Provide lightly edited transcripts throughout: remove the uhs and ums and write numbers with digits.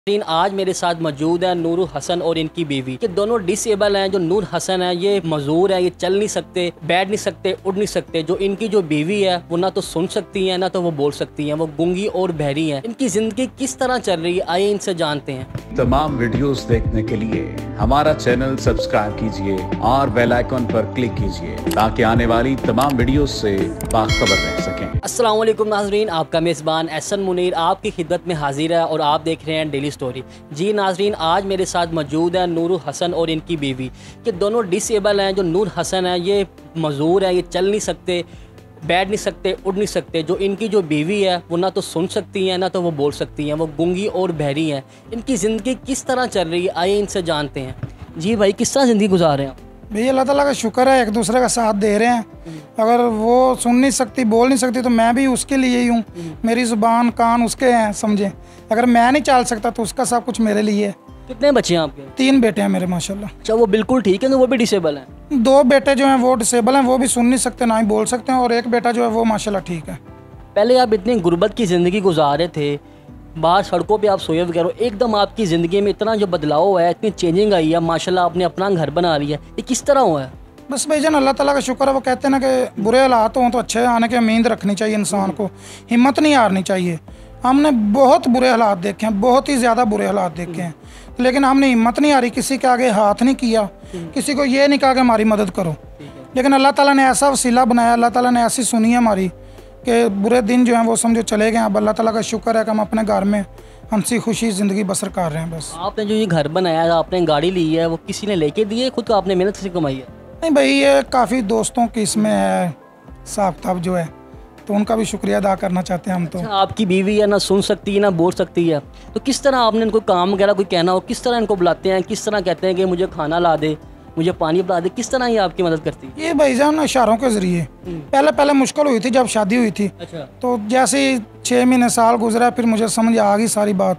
आज मेरे साथ मौजूद है नूर हसन और इनकी बीवी। ये दोनों डिसेबल हैं। जो नूर हसन है ये मजदूर है, ये चल नहीं सकते, बैठ नहीं सकते, उड़ नहीं सकते। जो इनकी जो बीवी है वो ना तो सुन सकती है ना तो वो बोल सकती है, वो गूंगी और बहरी है। इनकी जिंदगी किस तरह चल रही है आइए इनसे जानते हैं। तमाम वीडियोस देखने के लिए हमारा चैनल सब्सक्राइब कीजिए और बेल आइकन पर क्लिक कीजिए ताकि आने वाली तमाम वीडियोस से बाखबर रह सकें। अस्सलाम वालेकुम नाजरीन, आपका मेज़बान एहसन मुनीर आपकी खिदमत में हाजिर है और आप देख रहे हैं डेली स्टोरी। जी नाजरीन, आज मेरे साथ मौजूद है नूर हसन और इनकी बीवी। ये दोनों डिसेबल हैं। जो नूर हसन है ये मजदूर है, ये चल नहीं सकते, बैठ नहीं सकते, उड़ नहीं सकते। जो इनकी जो बीवी है वो ना तो सुन सकती हैं ना तो वो बोल सकती हैं, वो गूंगी और बहरी हैं। इनकी ज़िंदगी किस तरह चल रही है आइए इनसे जानते हैं। जी भाई, किस तरह ज़िंदगी गुजार रहे हैं आप? भैया अल्लाह ताला का शुक्र है, एक दूसरे का साथ दे रहे हैं। अगर वो सुन नहीं सकती, बोल नहीं सकती तो मैं भी उसके लिए ही हूँ। मेरी ज़ुबान कान उसके हैं, समझे। अगर मैं नहीं चल सकता तो उसका सब कुछ मेरे लिए है। कितने बच्चे हैं आपके? 3 बेटे हैं मेरे माशाल्लाह। अच्छा, वो बिल्कुल ठीक है तो वो भी डिसेबल हैं? 2 बेटे जो हैं वो डिसेबल हैं, वो भी सुन नहीं सकते ना ही बोल सकते हैं, और एक बेटा जो है वो माशाल्लाह ठीक है। पहले आप इतनी गुर्बत की ज़िंदगी गुजार रहे थे, बाहर सड़कों पे आप सोए वगैरह, एकदम आपकी ज़िंदगी में इतना जो बदलाव हुआ है, इतनी चेंजिंग आई है, माशाल्लाह आपने अपना घर बना लिया, ये किस तरह हुआ है? बस भाईजान अल्लाह ताला का शुक्र है। वो कहते हैं ना कि बुरे हालात हों तो अच्छे आने की उम्मीद रखनी चाहिए इंसान को, हिम्मत नहीं हारनी चाहिए। हमने बहुत बुरे हालात देखे हैं, बहुत ही ज़्यादा बुरे हालात देखे हैं, लेकिन हमने हिम्मत नहीं हारी, किसी के आगे हाथ नहीं किया, किसी को ये नहीं कहा कि हमारी मदद करो। लेकिन अल्लाह ताला ने ऐसा वसीला बनाया, अल्लाह ताला ने ऐसी सुनी है हमारी कि बुरे दिन जो हैं वो समझो चले गए। अब अल्लाह ताला का शुक्र है कि हम अपने घर में हंसी खुशी ज़िंदगी बसर कर रहे हैं। बस आपने जो ये घर बनाया है, आपने गाड़ी ली है, वो किसी ने लेके दी है, खुद का आपने मेहनत से कमाई है? नहीं भाई, ये काफ़ी दोस्तों की इसमें है हिसाब किताब जो है, तो उनका भी शुक्रिया अदा करना चाहते हैं हम तो। अच्छा, आपकी बीवी है ना सुन सकती है ना बोल सकती है, तो किस तरह आपने इनको काम वगैरह कोई कहना हो, किस तरह इनको बुलाते हैं, किस तरह कहते हैं कि मुझे खाना ला दे, मुझे पानी पिला दे, किस तरह ये आपकी मदद करती है? ये भाईजान इशारों के ज़रिए पहले मुश्किल हुई थी जब शादी हुई थी। अच्छा। तो जैसे ही 6 महीने साल गुजरा फिर मुझे समझ आ गई सारी बात।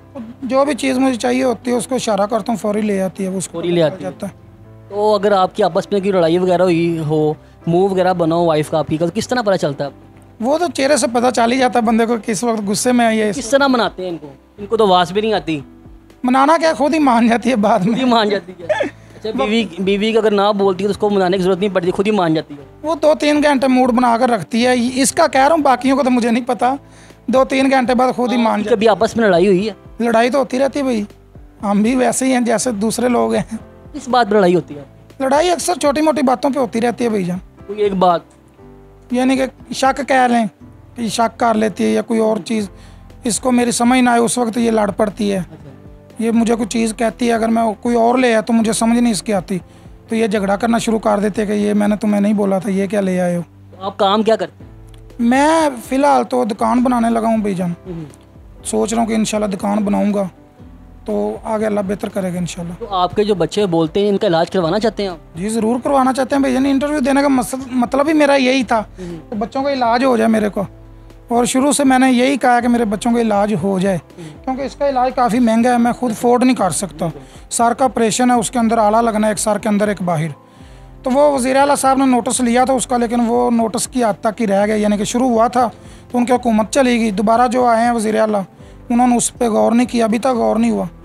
जो भी चीज़ मुझे चाहिए होती है उसको इशारा करता हूँ, फौरी ले आती है, वो उसको फौरी ले आती जाता है। तो अगर आपकी आपस में कोई लड़ाई वगैरह हुई हो, मुँह वगैरह बना हो वाइफ का आपकी का, तो किस तरह पता चलता है? वो तो चेहरे से पता चल ही जाता है बंदे को किस वक्त गुस्से में आई है। किस तरह मनाते हैं इनको? इनको तो आवाज़ भी नहीं आती। मनाना क्या, खुद ही मान जाती है बाद में। खुद ही मान जाती है? अच्छा, बीवी अगर ना बोलती है तो उसको मनाने की जरूरत नहीं पड़ती, खुद ही मान जाती है? वो 2-3 घंटे मूड बनाकर रखती है, इसका कह रहा हूँ, बाकियों को तो मुझे नहीं पता। 2-3 घंटे बाद खुद ही मान जाती कभी आपस में लड़ाई हुई है? है। लड़ाई तो होती रहती है भाई, हम भी वैसे ही हैं जैसे दूसरे लोग हैं। किस बात पर लड़ाई होती है? लड़ाई अक्सर छोटी मोटी बातों पे होती रहती है भैया। कोई एक बात, यानी कि शक कह लें कि शक कर लेती है, या कोई और चीज़ इसको मेरी समझ ना आए उस वक्त ये लड़ पड़ती है। ये मुझे कोई चीज़ कहती है, अगर मैं कोई और ले आया तो मुझे समझ नहीं इसकी आती, तो ये झगड़ा करना शुरू कर देते हैं कि ये मैंने तुम्हें नहीं बोला था, ये क्या ले आए हो। तो आप काम क्या करते हैं? मैं फ़िलहाल तो दुकान बनाने लगा हूँ भाईजान। सोच रहा हूँ कि इंशाल्लाह दुकान बनाऊँगा तो आगे अल्लाह बेहतर करेगा इंशाल्लाह। तो आपके जो बच्चे बोलते हैं इनका इलाज करवाना चाहते हैं आप? जी ज़रूर करवाना चाहते हैं भाईजान। इंटरव्यू देने का मतलब ही मेरा यही था कि बच्चों का इलाज हो जाए मेरे को, और शुरू से मैंने यही कहा कि मेरे बच्चों का इलाज हो जाए, क्योंकि इसका इलाज काफ़ी महंगा है, मैं खुद अफोर्ड नहीं कर सकता। सर का ऑपरेशन है, उसके अंदर आला लगना है, एक सर के अंदर एक बाहर। तो वो वज़ीर आला साहब ने नोटिस लिया था उसका, लेकिन वो नोटिस की हद तक ही रह गया, यानी कि शुरू हुआ था तो उनकी हुकूमत चली गई। दोबारा जो आए हैं वज़ीर आला, उन्होंने उस पर गौर नहीं किया, अभी तक गौर नहीं हुआ।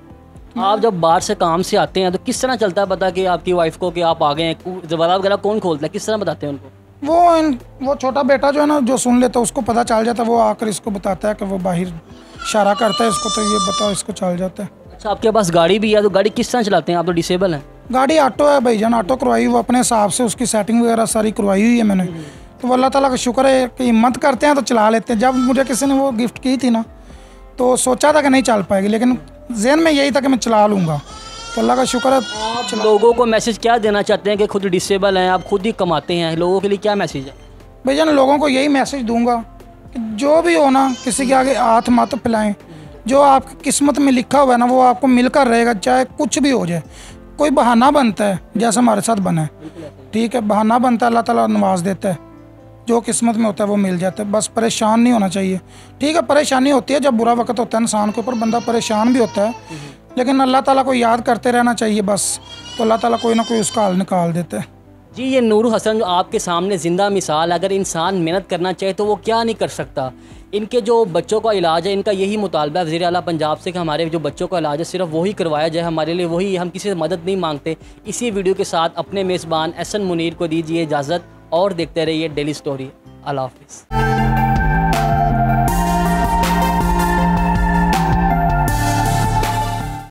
आप जब बाहर से काम से आते हैं तो किस तरह चलता है पता कि आपकी वाइफ को कि आप आ गए हैं? जवाब वगैरह कौन खोलता है, किस तरह बताते हैं उनको? वो छोटा बेटा जो है ना, जो सुन लेता है उसको पता चल जाता है, वो आकर इसको बताता है कि वो बाहर इशारा करता है इसको, तो ये बताओ इसको चल जाता है। अच्छा, आपके पास गाड़ी भी है, तो गाड़ी किस तरह चलाते हैं? आप तो डिसेबल हैं। गाड़ी ऑटो है भाईजान, ऑटो करवाई, वो अपने हिसाब से उसकी सेटिंग वगैरह सारी करवाई हुई है मैंने। तो अल्लाह ताला का शुक्र है कि हिम्मत करते हैं तो चला लेते हैं। जब मुझे किसी ने वो गिफ्ट की थी ना तो सोचा था कि नहीं चल पाएगी, लेकिन जहन में यही था कि मैं चला लूँगा, तो अल्लाह का शुक्र है। आप लोगों को मैसेज क्या देना चाहते हैं कि खुद डिसेबल हैं, आप खुद ही कमाते हैं, लोगों के लिए क्या मैसेज है? भाईजान लोगों को यही मैसेज दूंगा कि जो भी हो ना, किसी के आगे हाथ मत फैलाएं। जो आपकी किस्मत में लिखा हुआ है ना वो आपको मिलकर रहेगा, चाहे कुछ भी हो जाए। कोई बहाना बनता है जैसा हमारे साथ बना है, ठीक है, बहाना बनता है, अल्लाह ताला नवाज देता है, जो किस्मत में होता है वो मिल जाता है। बस परेशान नहीं होना चाहिए, ठीक है। परेशानी होती है जब बुरा वक्त होता है इंसान के ऊपर, बंदा परेशान भी होता है, लेकिन अल्लाह ताला को याद करते रहना चाहिए बस, तो अल्लाह ताला कोई ना कोई उसका हल निकाल देता है। जी ये नूर हसन जो आपके सामने ज़िंदा मिसाल, अगर इंसान मेहनत करना चाहे तो वो क्या नहीं कर सकता। इनके जो बच्चों का इलाज है, इनका यही मुतालबा है वज़ीर आला पंजाब से कि हमारे जो बच्चों का इलाज है सिर्फ वही करवाया जाए, हमारे लिए वही, हम किसी से मदद नहीं मांगते। इसी वीडियो के साथ अपने मेज़बान एहसन मुनीर को दीजिए इजाज़त और देखते रहिए डेली स्टोरी। अल्लाह हाफ़िज़।